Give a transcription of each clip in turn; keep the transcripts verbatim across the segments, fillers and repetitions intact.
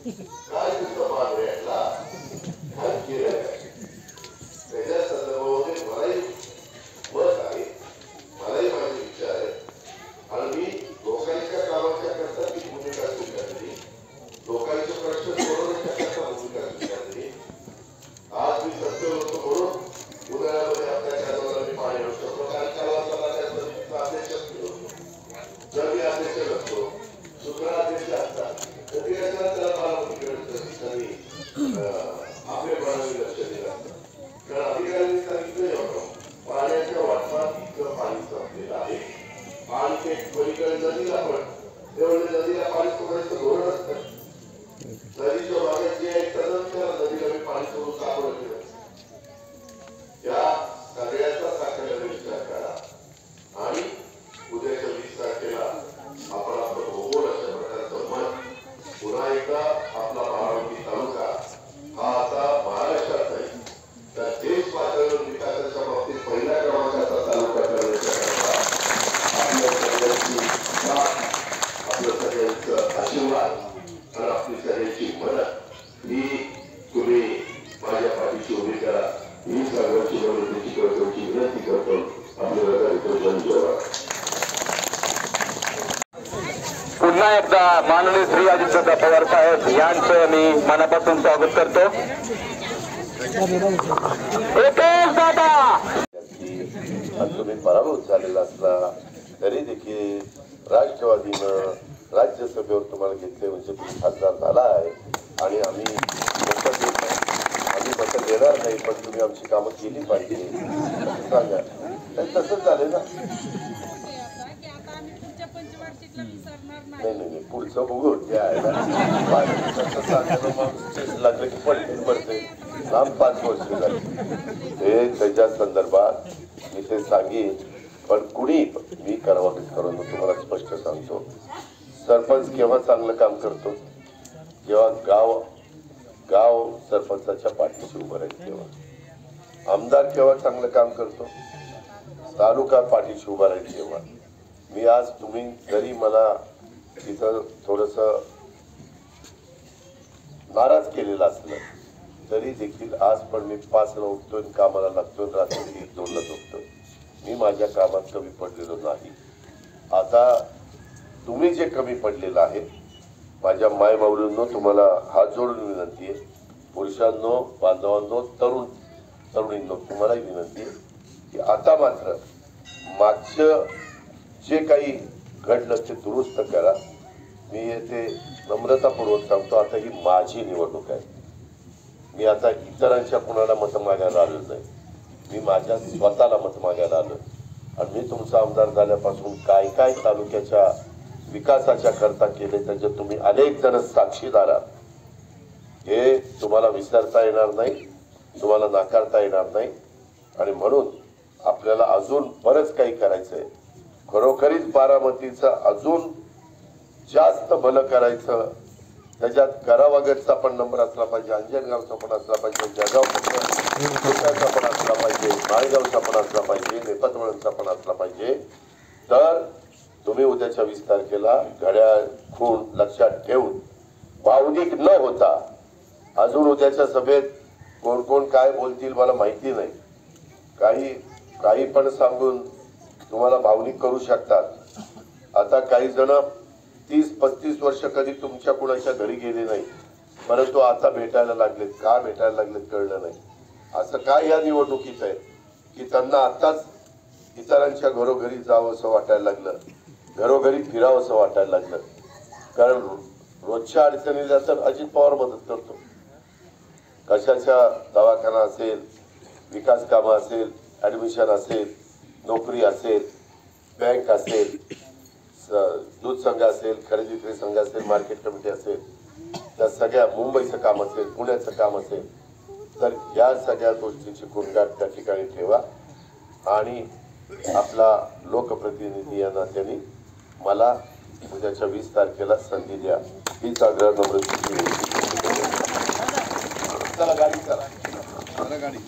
काय तुझं मान रेटला आणखी रे त्याच्या संदर्भामध्ये मलाही मत आहे, मलाही माझे विचार आहे आणि मी लोकांच्या कामाच्या करता ती भूमिका स्वीकारली, लोकांचे प्रश्न सोडवण्याच्या करता भूमिका स्वीकारली। आज मी सत्य होतो म्हणून उन्हाळ्यामध्ये आपल्या घराला मी पाणी आणू शकतो, कारण कालवासाला त्याचा अध्यक्ष असतो, जर मी अध्यक्ष नसतो दुसरा अध्यक्ष असतात तर ते त्याला बारामतीकडे आपले पाणी लक्ष दिलं असतं, कारण अधिकाऱ्यांनी सांगितलं होतं पाण्याच्या वाटपात इतकं पाणी संपलेलं आहे आणि ते पलीकडे नदीला पण तेवढे नदीला पाणी सोडायचं धोरण असतं, नदीच्या भागात जे आहे त्या नदीला मी पाणी सोडून सापडलं गेलं। या सगळ्याचा साखळ्याचा विचार करा आणि उद्याच्या वीस तारखेला आपण आपलं भूगोल अशा प्रकारचं मन पुन्हा एकदा आपला बारामती तालुका हा आता महाराष्ट्रात नाही तर देश पातळीवर विकासाच्या बाबतीत पहिल्या क्रमांकाचा तालुका करण्याच्या करता आपल्या सगळ्यांची आपल्या सगळ्यांचं आशीर्वाद आणि आपली सगळ्यांची मदत ही तुम्ही माझ्या पाठीशी उभी करा ही सगळ्यांची मदतीची करतोची विनंती करतो। आपल्याला धन्यवाद। पुन्हा एकदा माननीय श्री अजितदादा पवार साहेब यांचं मी मनापासून स्वागत करतो। तुम्ही पराभूत झालेला असला तरी देखील राष्ट्रवादीनं राज्यसभेवर तुम्हाला घेतले म्हणजे तुम्ही खासदार झाला आहे आणि आम्ही मतं देत नाही, आम्ही मतं देणार नाही, पण तुम्ही आमची कामं केली पाहिजे सांगा, तसंच झाले ना। नाही नाही पुढचं बघू ते आहे लागलं की पडते पडते लांब पाच वर्ष झाली ते त्याच्या संदर्भात मी ते सांगेन, पण कुणी मी करावं करून तुम्हाला स्पष्ट सांगतो। सरपंच केव्हा चांगलं काम करतो जेव्हा गाव गाव सरपंचाच्या पाठीशी उभं राहील तेव्हा, आमदार केव्हा चांगलं काम करतो तालुका पाठीशी उभा राहील तेव्हा। मी आज तुम्ही जरी मला तिथं थोडस नाराज केलेलं असलं तरी देखील आज पण मी पाचला उठतोय कामाला लागतोय, रात्री एक दोनला झोपतोय, मी माझ्या कामात कमी पडलेलो नाही। आता तुम्ही जे कमी पडलेलं आहे माझ्या माय माऊलींनो तुम्हाला हात जोडून विनंती आहे, पुरुषांनो बांधवांनो तरुण तरुणींनो तुम्हालाही विनंती आहे की आता मात्र मागचं जे काही घडलं ते दुरुस्त करा। मी येथे नम्रतापूर्वक सांगतो आता ही माझी निवडणूक आहे, मी आता इतरांच्या कुणाला मत मागायला आलो नाही, मी माझ्या स्वतःला मत मागायला आलो आणि मी तुमचा आमदार झाल्यापासून काय काय तालुक्याच्या विकासाच्या करता केले त्याचे तुम्ही अनेक जण साक्षीदार आहात, हे तुम्हाला विसरता येणार नाही, तुम्हाला नाकारता येणार नाही आणि म्हणून आपल्याला अजून बरंच काही करायचंय। खरोखरीच बारामतीचं अजून जास्त भलं करायचं, त्याच्यात करावागडचा पण नंबर असला पाहिजे, अंजनगावचा पण असला पाहिजे, जळगाव पण असला पाहिजे, माळेगावचा पण असला पाहिजे, नेपतवळचा पण असला पाहिजे। तर तुम्ही उद्याच्या वीस तारखेला घड्याळ खूण लक्षात ठेवून भावनिक न होता, अजून उद्याच्या सभेत कोण कोण काय बोलतील मला माहिती नाही, काही काही पण सांगून तुम्हाला भावनिक करू शकतात। आता काही जण तीस पस्तीस वर्ष कधी तुमच्या कुणाच्या घरी गेले नाही, परंतु आता भेटायला लागलेत, का भेटायला लागलेत कळलं नाही। असं काय या निवडणुकीत आहे की त्यांना आताच इतरांच्या घरोघरी जावं असं वाटायला लागलं, घरोघरी फिरावं असं वाटायला लागलं, कारण रोजच्या अडचणीला तर अजित पवार मदत करतो, कशाच्या दवाखाना असेल, विकास कामं असेल, ऍडमिशन असेल, नोकरी असेल, बँक असेल, दूध संघ असेल, खरेदी विक्री संघ असेल, मार्केट कमिटी असेल, त्या सगळ्या मुंबईचं काम असेल, पुण्याचं काम असेल, तर या सगळ्या गोष्टींची कोणगाट त्या ठिकाणी ठेवा आणि आपला लोकप्रतिनिधी या नात्याने मला उद्याच्या वीस तारखेला संधी द्या हीच आग्रह नम्रतेची चला गाडी चला गाडी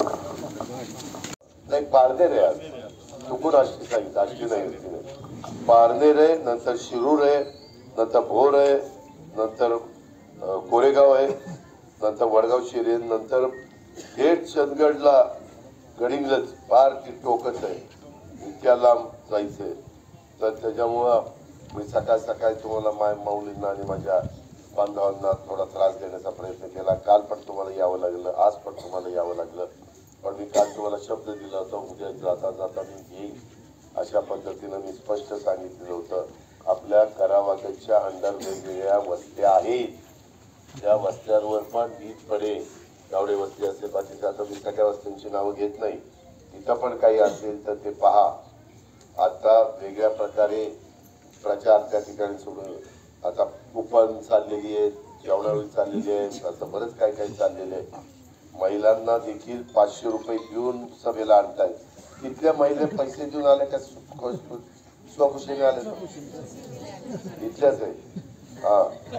नाही पारनेर आहे आज चुकून अशी सांगितलं अशी नाही होती नाही पारनेर आहे नंतर शिरूर आहे नंतर भोर आहे नंतर अं, कोरेगाव आहे, नंतर वडगाव शिरेन, नंतर थेट चंदगडला गडिंग्लज फार ती टोकच आहे, इतक्या लांब जायचंय. तर त्याच्यामुळं मी सकाळ सकाळी तुम्हाला माय माऊलींना आणि माझ्या बांधवांना थोडा त्रास देण्याचा प्रयत्न केला. काल पण तुम्हाला यावं लागलं, आज पण तुम्हाला यावं लागलं. पण मी काल तुम्हाला शब्द दिला होता, उद्या जाता जाता मी येईल अशा पद्धतीनं मी स्पष्ट सांगितलेलं होतं. आपल्या करावागतच्या अंडर वेगवेगळ्या वस्त्या आहेत, त्या वस्त्यांवर पण वीज पडे. गावडे वस्ती असेल, बाकीच्या आता मी सगळ्या वस्त्यांची नावं घेत नाही, तिथं पण काही असेल तर ते पहा. आता वेगळ्या प्रकारे प्रचार त्या ठिकाणी सुरू आहे. आता कुपन चाललेली आहेत, जेवणावळी चाललेली आहेत, असं बरंच काही काही चाललेलं आहे. महिलांना देखील पाचशे रुपये देऊन सभेला आणतायत. तिथल्या महिला पैसे देऊन आले का स्वखुशीने आले? इथल्याच आहे. हा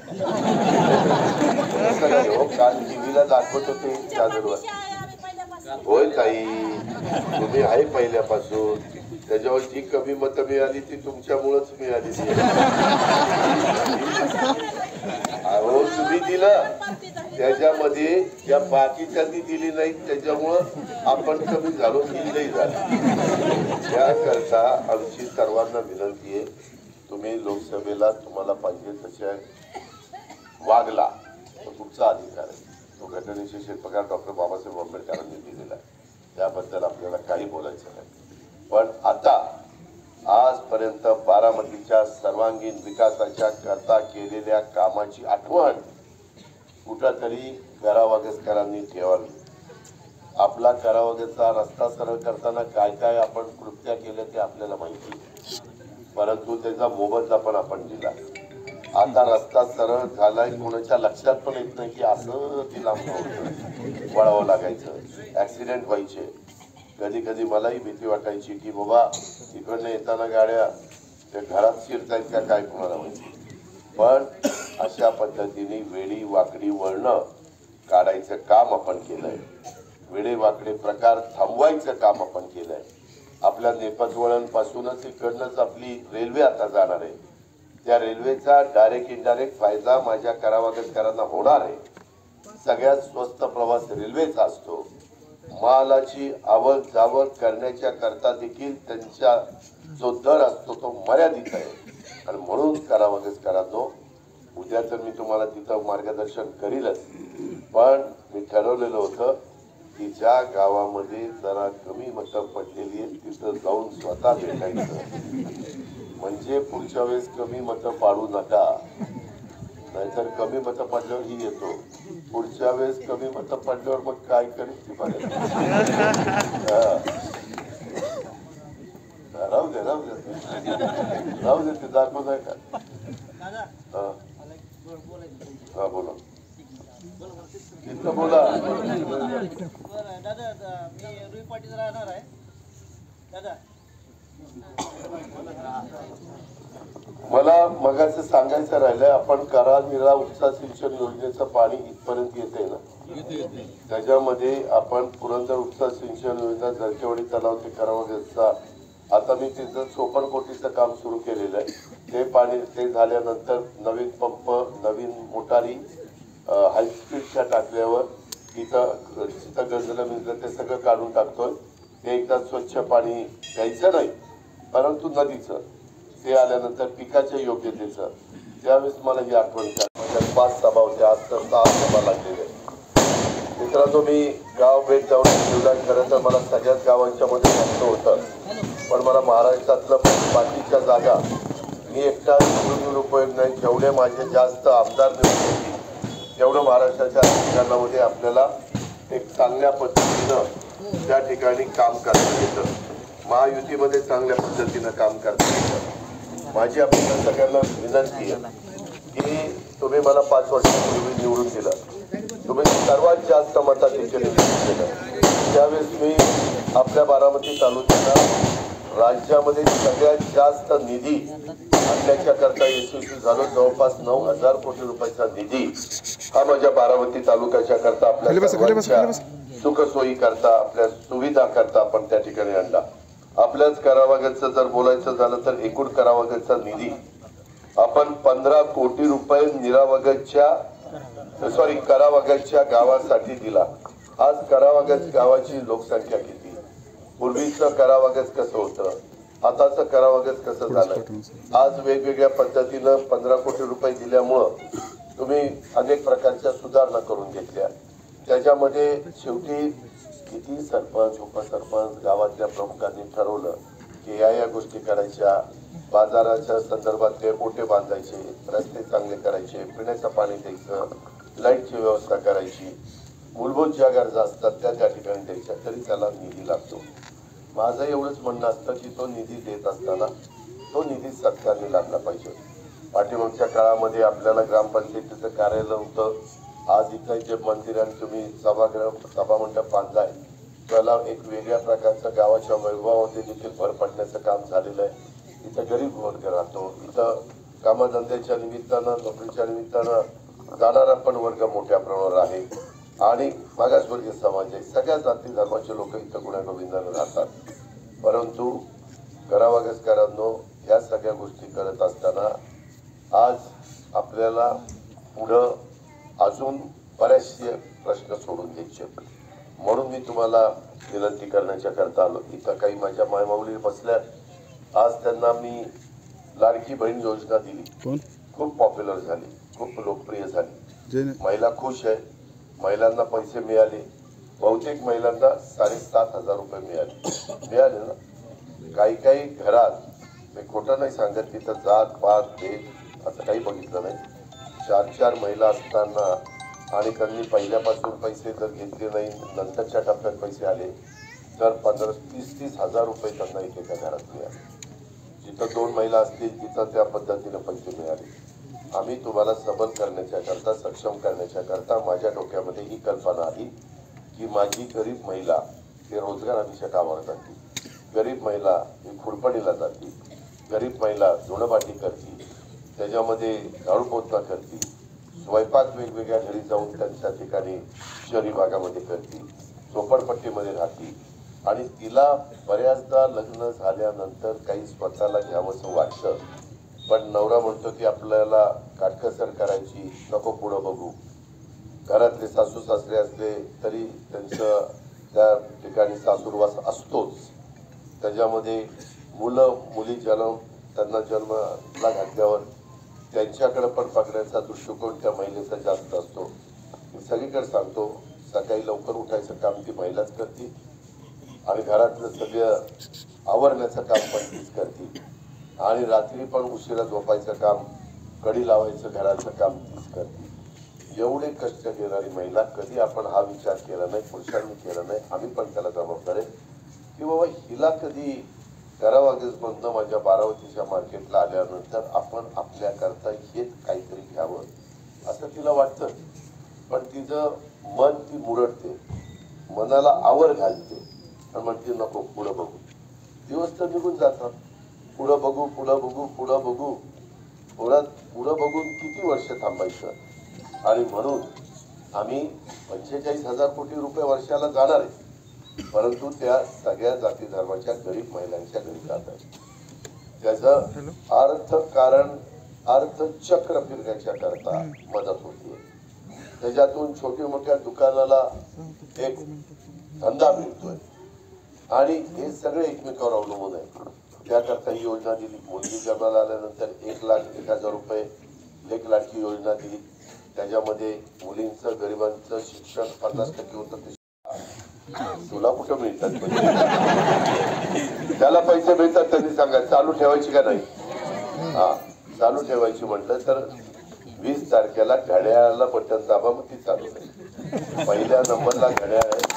हो, काल टीव्हीला दाखवत होते चादरवर. होय ताई, तुम्ही आहे पहिल्यापासून. त्याच्यावर जी कमी मतं मिळाली ती तुमच्यामुळेच मिळाली. अहो तुम्ही दिलं, त्याच्यामध्ये ज्या बाकीच्यांनी दिली नाही त्याच्यामुळं आपण कमी झालो, ही झाली. त्याकरता आमची सर्वांना विनंती आहे, तुम्ही लोकसभेला तुम्हाला पाहिजे तशा वागला तर तुमचा अधिकार आहे. तो घटनेचे शिल्पकार डॉक्टर बाबासाहेब आंबेडकरांनी दिलेला आहे, त्याबद्दल आपल्याला काही बोलायचं नाही. पण आता आजपर्यंत बारामतीच्या सर्वांगीण विकासाच्या करता केलेल्या कामाची आठवण कुठंतरी करावागसकरांनी ठेवावी. आपला करावागसचा रस्ता सरळ करताना काय काय आपण कृत्या केलं ते आपल्याला माहिती, परंतु त्याचा मोबदला पण आपण दिला. आता रस्ता सरळ झालाय, कोणाच्या लक्षात पण येत नाही की असं तिला वळावं लागायचं, ऍक्सिडेंट व्हायचे. कधी कधी मलाही भीती वाटायची की बाबा इकडनं येताना गाड्या त्या घरात शिरतायत का काय कोणाला माहिती. पण अशा पद्धतीने वेडी वाकडी वळणं काढायचं काम आपण केलंय, वेडे वाकडे प्रकार थांबवायचं काम आपण केलंय. आपल्या नेपथवळण पासूनच इकडनंच आपली रेल्वे आता जाणार आहे. त्या रेल्वेचा डायरेक्ट इनडायरेक्ट फायदा माझ्या करावागसकरांना होणार आहे. सगळ्यात स्वस्त प्रवास रेल्वेचा असतो. मालाची आवक जावक करण्याच्या करता देखील त्यांचा जो दर असतो तो मर्यादित आहे. आणि म्हणून करावागसकरांनो, उद्या तर मी तुम्हाला तिथं मार्गदर्शन करीलच, पण मी ठरवलेलं होतं की ज्या गावामध्ये जरा कमी मतं पडलेली आहेत तिथं जाऊन स्वतः भेटायचं. म्हणजे पुढच्या वेळेस कमी मतं पाडू नका, नाहीतर कमी मतं पडल्यावर ही येतो, पुढच्या वेळेस कमी मतं पडल्यावर मग काय करेल ती बघेल. राहू दे राहू दे राहू दे ते दाखवत आहे का? हा बोला, इथं बोला. दादा मी रुई पाटील राहणार आहे दादा. मला मगाचं सांगायचं राहिलंय, आपण करा निरा उपसा सिंचन योजनेचं पाणी इथपर्यंत येते ना, त्याच्यामध्ये आपण पुरंदर उपसा सिंचन योजना जरकेवाडी तलाव ते करावागसचा आता मी तिथं चोपन्न कोटीचं काम सुरू केलेलं आहे. ते पाणी ते झाल्यानंतर नवीन पंप, नवीन मोटारी हायस्पीडच्या टाकल्यावर तिथं जिथं गंजलं मिळतं ते सगळं काढून टाकतोय. ते एकदा स्वच्छ पाणी घ्यायचं नाही, परंतु नदीचं ते आल्यानंतर पिकाच्या योग्यतेचं. त्यावेळेस मला ही आठवण माझ्या पाच सभा होत्या, आज तर सहा सभा लागलेल्या आहेत. मित्रांनो, मी गाव भेट जाऊन ठेवला. खरं तर मला सगळ्याच गावांच्या मध्ये जायचं होतं, पण मला महाराष्ट्रातलं बाकीच्या जागा मी एकटा निवडून उपयोग नाही. जेवढे माझे जास्त आमदार निवडून तेवढं महाराष्ट्राच्या राजकारणामध्ये आपल्याला एक चांगल्या पद्धतीनं त्या ठिकाणी काम करता येतं. महायुतीमध्ये चांगल्या पद्धतीनं काम करता येतं. माझी आपल्याला सगळ्यांना विनंती आहे की तुम्ही मला पाच वर्षापूर्वी निवडून दिलं, तुम्ही सर्वात जास्त मताधिक्य निवडून दिलं. त्यावेळेस मी आपल्या बारामती तालुक्याला राज्यामध्ये सगळ्यात जास्त निधी आणण्याच्या करता यशस्वी झालो. जवळपास नऊ हजार कोटी रुपयाचा निधी हा माझ्या बारामती तालुक्याच्या करता आपल्या सुखसोयी करता आपल्या सुविधा करता आपण त्या ठिकाणी आणला. आपल्याच करावागसचं जर बोलायचं झालं तर एकूण करावागसचा निधी आपण पंधरा कोटी रुपये निरावागसच्या सॉरी करावागसच्या गावासाठी दिला. आज करावागस गावाची लोकसंख्या किती? पूर्वीचं करावागस कसं होतं, आताचं करावागस कसं झालं? आज वेगवेगळ्या पद्धतीनं पंधरा कोटी रुपये दिल्यामुळं तुम्ही अनेक प्रकारच्या सुधारणा करून घेतल्या. त्याच्यामध्ये शेवटी किती सरपंच उपसरपंच गावातल्या प्रमुखांनी ठरवलं की या या गोष्टी करायच्या, बाजाराच्या संदर्भातले ओटे बांधायचे, रस्ते चांगले करायचे, पिण्याचं पाणी द्यायचं, लाईटची व्यवस्था करायची, मूलभूत ज्या गरजा असतात त्या त्या ठिकाणी द्यायच्या, तरी त्याला निधी लागतो. माझं एवढंच म्हणणं असतं की तो निधी देत असताना तो निधी सरकारने लागला पाहिजे. पाठीमागच्या काळामध्ये आपल्याला ग्रामपंचायतीचं कार्यालय होतं. आज इथं जे मंदिर आणि तुम्ही सभागृह सभामंडप बांधलाय त्याला एक वेगळ्या प्रकारचं गावाच्या वैभवामध्ये देखील भर पडण्याचं काम झालेलं आहे. इथं गरीब वर्ग राहतो, इथं कामधंद्याच्या निमित्तानं नोकरीच्या निमित्तानं जाणारा पण वर्ग मोठ्या प्रमाणावर आहे आणि मागासवर्गीय समाज आहे. सगळ्या जाती धर्माचे लोक इथं गुण्यागोविंदानं राहतात. परंतु करावागसकरांनो या सगळ्या गोष्टी करत असताना आज आपल्याला पुढं अजून बरेचसे प्रश्न सोडून घ्यायचे. म्हणून मी तुम्हाला विनंती करण्याच्या करता आलो. इथं काही माझ्या मायमाऊली बसल्या. आज त्यांना मी लाडकी बहीण योजना दिली, खूप पॉप्युलर झाली, खूप लोकप्रिय झाली. महिला खुश आहे, महिलांना पैसे मिळाले. बहुतेक महिलांना साडेसात हजार रुपये मिळाले मिळाले ना. काही काही घरात, मी खोटं नाही सांगत, तिथं जात पात देत असं काही बघितलं नाही. चार चार महिला असताना आणि त्यांनी पहिल्यापासून पैसे जर घेतले नाही, नंतरच्या टप्प्यात पैसे आले तर पंधरा तीस तीस हजार रुपये त्यांना एकेका घरात मिळाले. जिथं दोन महिला असतील तिथं त्या पद्धतीनं पैसे मिळाले. आम्ही तुम्हाला सबल करण्याच्या करता, सक्षम करण्याच्या करता माझ्या डोक्यामध्ये ही कल्पना आली की माझी गरीब महिला ही रोजगार हमीच्या कामावर जाते, गरीब महिला ही खुरपणीला जाते, गरीब महिला धुणभाटी करते, त्याच्यामध्ये झाडू पोछा करते, स्वयंपाक वेगवेगळ्या घरी जाऊन त्यांच्या ठिकाणी शहरी भागामध्ये करते, झोपडपट्टीमध्ये राहते आणि तिला बऱ्याचदा लग्न झाल्यानंतर काही स्वतःला घ्यावंसं वाटतं, पण नवरा म्हणतो की आपल्याला काटकसर करायची, नको पुढं बघू. घरातले सासू सासरे असले तरी त्यांचं त्या ठिकाणी सासूरवास असतोच. त्याच्यामध्ये मुलं मुली जन्म त्यांना जन्माला घातल्यावर त्यांच्याकडे पण बघण्याचा दृष्टिकोन त्या महिलेचा जास्त असतो. मी सगळीकडे सांगतो, सकाळी लवकर उठायचं काम ती महिलाच करते आणि घरातलं सगळं आवरण्याचं काम पण तीच करते आणि रात्री पण उशिरा झोपायचं काम, कडी लावायचं घराचं काम तीच करते. एवढे कष्ट घेणारी महिला कधी आपण हा विचार केला नाही, पुरुषांनी केला नाही. आम्ही पण त्याला जबाबदार आहे की बाबा हिला कधी करावागसमधनं माझ्या बारावतीच्या मार्केटला आल्यानंतर आपण आपल्याकरता हेच काहीतरी घ्यावं असं तिला वाटतं. पण तिचं मन ती मुरडते, मनाला आवर घालते आणि म्हणते नको पुढं बघू. दिवस तर निघून जातात, पुढं बघू पुढं बघू पुढं बघू. पुढं पुढं बघून किती वर्ष थांबायचं? आणि म्हणून आम्ही पंचेचाळीस हजार कोटी रुपये वर्षाला जाणार आहे, परंतु त्या सगळ्या जाती धर्माच्या गरीब महिलांच्या घरी जातात. त्याचं अर्थ कारण अर्थचक्र फिरण्याच्या करता मदत होते. त्याच्यातून छोट्या मोठ्या दुकानाला एक धंदा मिळतोय आणि हे सगळे एकमेकावर अवलंबून आहे. त्याकरता ही योजना दिली. मुलगी जन्माला आल्यानंतर एक लाख एक हजार रुपये लेक लाडकी योजना दिली. त्याच्यामध्ये मुलींचं गरिबांचं शिक्षण पन्नास टक्के होतं. तुला कुठं मिळतात त्याला पैसे मिळतात, त्यांनी सांगा चालू ठेवायची का नाही. हा चालू ठेवायची म्हटलं तर वीस तारखेला घड्याळाला बटन दाबा, मग ती चालू आहे. पहिल्या नंबरला घड्याळ आहे.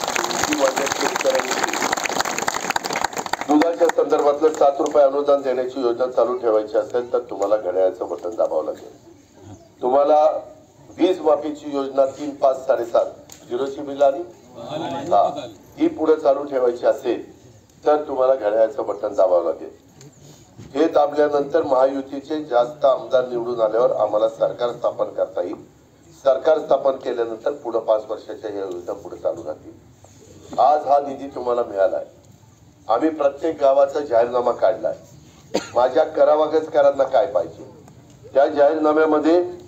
दुधाच्या संदर्भातलं सात रुपये अनुदान देण्याची योजना चालू ठेवायची असेल तर तुम्हाला घड्याळाचं बटन दाबावं लागेल. तुम्हाला वीज माफीची योजना तीन पाच साडेसात झिरोची बिल आली, हा ही पुढे चालू ठेवायची असेल तर तुम्हाला घड्याळाचं बटन दाबावं लागेल. हे दाबल्यानंतर महायुतीचे जास्त आमदार निवडून आल्यावर आम्हाला सरकार स्थापन करता येईल. सरकार स्थापन केल्यानंतर पुढे पाच वर्षाच्या या योजना पुढे चालू राहतील. आज हा निधी तुम्हाला मिळालाय. आम्ही प्रत्येक गावाचा जाहीरनामा काढलाय. माझ्या करावागसकरांना काय पाहिजे त्या जाहीरनाम्यामध्ये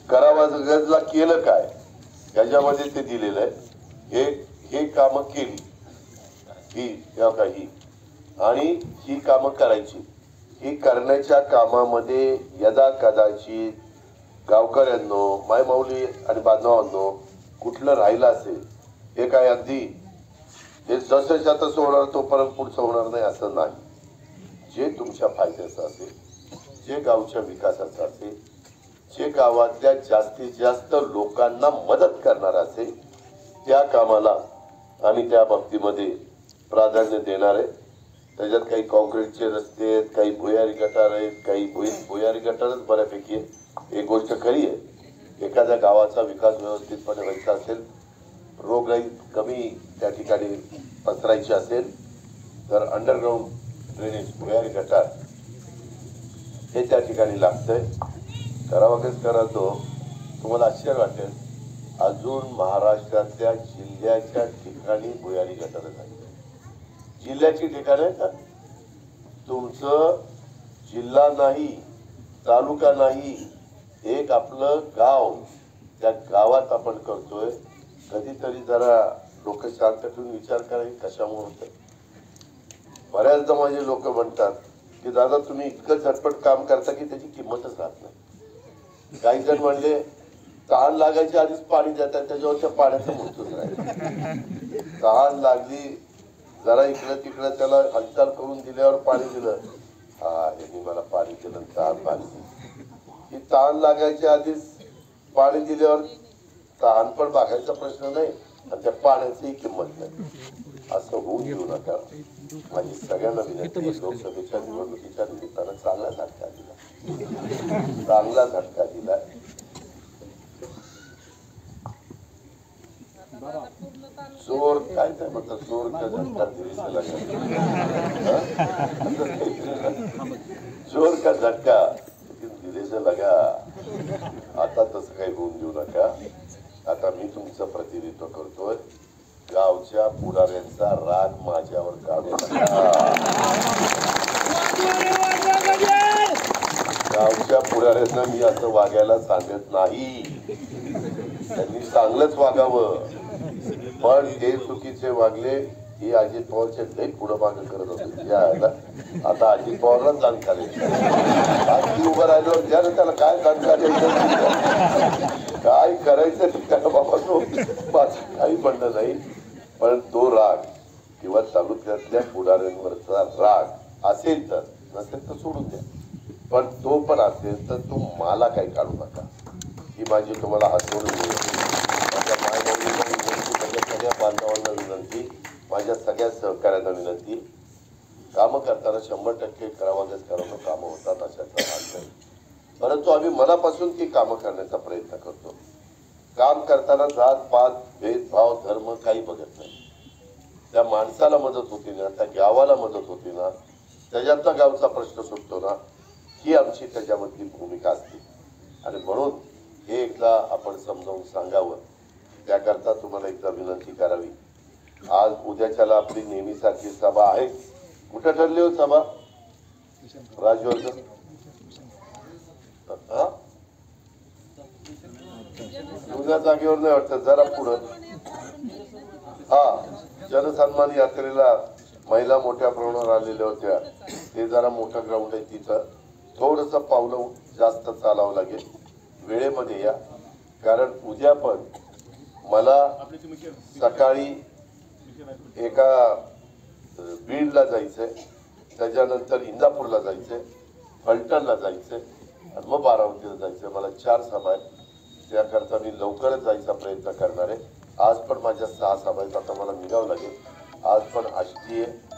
करावागजला केलं काय याच्यामध्ये ते दिलेलं आहे. हे हे कामं केली ही या काही आणि ही कामं करायची. ही करण्याच्या कामामध्ये यदा कदाचित गावकऱ्यांनो मायमाऊली आणि बांधवांनो कुठलं राहिलं असेल हे काय अगदी हे जसंच्या तसं होणार तोपर्यंत पुढचं होणार नाही असं नाही. जे तुमच्या फायद्याचं असेल, जे गावच्या विकासाचं असेल, जे गावातल्या जास्तीत जास्त लोकांना मदत करणार असेल त्या कामाला आम्ही त्या बाबतीमध्ये प्राधान्य देणार आहे. त्याच्यात काही कॉन्क्रीटचे रस्ते आहेत, काही भुयारी गटार आहेत, काही भुई भुयारी गटारच बऱ्यापैकी आहे. एक गोष्ट खरी आहे, एखाद्या गावाचा विकास व्यवस्थितपणे व्हायचा असेल, रोगराई कमी त्या ठिकाणी पसरायची असेल तर अंडरग्राऊंड ड्रेनेज भुयारी गटार हे त्या ठिकाणी लागतंय. करावागच करा तो. तुम्हाला आश्चर्य वाटेल, अजून महाराष्ट्रातल्या जिल्ह्याच्या ठिकाणी भुयारी गटार झाली. जिल्ह्याची ठिकाण आहे का? तुमचं जिल्हा नाही, तालुका नाही, एक आपलं गाव, त्या गावात आपण करतोय. कधीतरी जरा लोक शांत ठेवून विचार करा कशामुळे होतं. बऱ्याचदा माझे लोक म्हणतात की दादा तुम्ही इतकं झटपट काम करता की त्याची किंमतच राहत नाही. काही जण म्हणले तहान लागायच्या आधीच पाणी देतात, त्याच्यावरच्या पाण्याचं मूर्तच राहील. तहान लागली जरा इकडं तिकडं त्याला हालचाल करून दिल्यावर पाणी दिलं, हा यांनी मला पाणी दिलं, तहान पाणी. ही तहान लागायच्या आधीच पाणी दिल्यावर तहान पण भागायचा प्रश्न नाही आणि त्या पाण्याचीही किंमत नाही. असं होऊन देऊ नका. माझी सगळ्यांना विनंती, लोकसभेच्या निवडणुकीच्या निमित्तानं चांगला झटका दिला, चांगला झटका दिला. चोर काय काय म्हणतात, चोर का झटका दिला, चोर का झटका दिलेच लगा. आता तसं काही होऊन देऊ नका. आता मी तुमचं प्रतिनिधित्व करतोय. गावच्या पुढाऱ्यांचा राग माझ्यावर काढू नका. गावच्या पुढाऱ्यांना मी असं वागायला सांगत नाही. त्यांनी चांगलंच वागावं, पण ते चुकीचे वागले ही अजित पवारचे लई पुढं मागं करत होते. आता अजित पवारला जाणकार आहे. उभं राहिल्यावर द्या ना त्याला काय जाणकार काय करायचं त्याला बाबा. तो काही म्हणणं नाही, पण तो राग किंवा तालुक्यातल्या पुढाऱ्यांवरचा राग असेल तर, नसेल तर सोडून द्या. पण तो पण असेल तर तो मला काही काढू नका. ही माझी तुम्हाला हात जोडून माझ्या मायबाबींना विनंती, माझ्या सगळ्या बांधवांना विनंती, माझ्या सगळ्या सहकार्यांना विनंती. कामं करताना शंभर टक्के करावागच करणं कामं होतात अशाचा भाग नाही. परंतु आम्ही मनापासून ती कामं करण्याचा प्रयत्न करतो. काम करताना जात पात भेदभाव धर्म काही बघत नाही. त्या माणसाला मदत होती ना, त्या गावाला मदत होती ना, त्याच्यातला गावचा प्रश्न सुटतो ना, ही आमची त्याच्यामधली भूमिका असते. आणि म्हणून हे एकदा आपण समजावून सांगावं, त्याकरता तुम्हाला एकदा विनंती करावी. आज उद्याच्याला आपली नेहमीसारखी सभा आहे. कुठं ठरली हो सभा? राजवर्धन जुन्या जागेवर नाही वाटत, जरा पुढं. हा, जनसन्मान यात्रेला महिला मोठ्या प्रमाणावर आलेल्या होत्या. ते जरा मोठं ग्राउंड आहे, तिथं थोडस पावलं जास्त चालावं लागेल. वेळेमध्ये या, कारण उद्या पण मला सकाळी एका बीडला जायचंय, त्याच्यानंतर इंदापूरला जायचंय, फलटणला जायचंय आणि मग बारामतीला जायचंय. मला चार सभा आहेत. त्याकरता मी लवकरच जायचा प्रयत्न करणार आहे. आज पण माझ्या सहा सभा आहेत. आता मला निघावं लागेल. आज पण आष्टी आहे.